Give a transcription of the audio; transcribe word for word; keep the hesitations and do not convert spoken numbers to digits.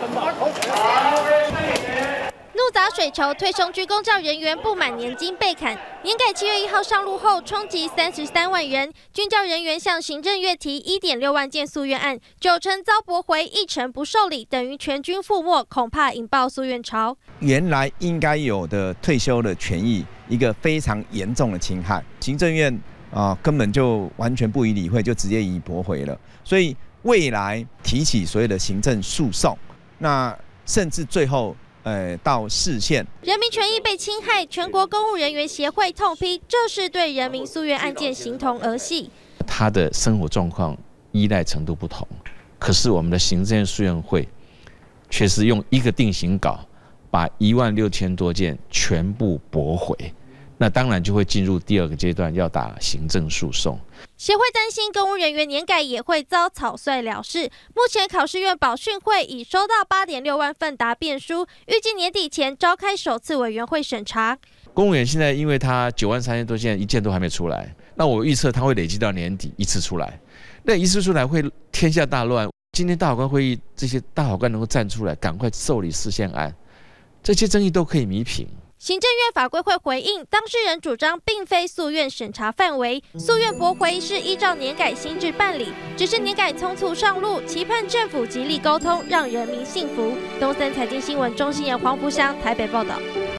怒砸水球，退休居公教人员不满年金被砍。年改七月一号上路后，冲击三十三万人。军教人员向行政院提一点六万件诉愿案，九成遭驳回，一成不受理，等于全军覆没，恐怕引爆诉愿潮。 原来应该有的退休的权益，一个非常严重的侵害，行政院啊、呃、根本就完全不予理会，就直接予以驳回了。所以未来提起所谓的行政诉讼，那甚至最后。 呃，到释宪， 人民权益被侵害，全国公务人员协会痛批，这是对人民诉愿案件形同儿戏。 他的生活状况依赖程度不同，可是我们的行政院诉愿会却是用一个定型稿，把一万六千多件全部驳回。 那当然就会进入第二个阶段，要打行政诉讼。 协会担心公务人员年改也会遭草率了事。目前考试院保训会已收到八点六万份答辩书，预计年底前召开首次委员会审查。 公务员现在因为他九万三千多件，一件都还没出来，那我预测他会累积到年底一次出来，那一次出来会天下大乱。今天大法官会议这些大法官能够站出来，赶快受理释宪案，这些争议都可以弭平。 行政院法规会回应，当事人主张并非诉愿审查范围，诉愿驳回是依照年改新制办理，只是年改匆促上路，期盼政府极力沟通，让人民幸福。东森财经新闻中心人黄福祥台北报道。